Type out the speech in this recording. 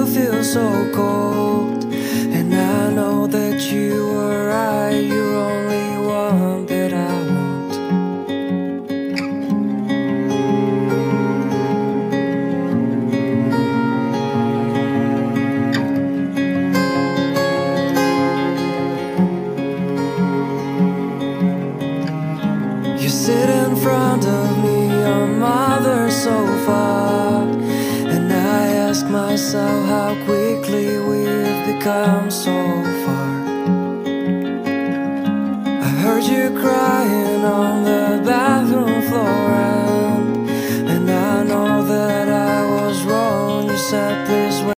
still feel so cold. And I know that you were right, you're only one that I want. You sit in front of me on mother's sofa, and I ask myself how quickly we've become so far. I heard you crying on the bathroom floor, and I know that I was wrong. You said, please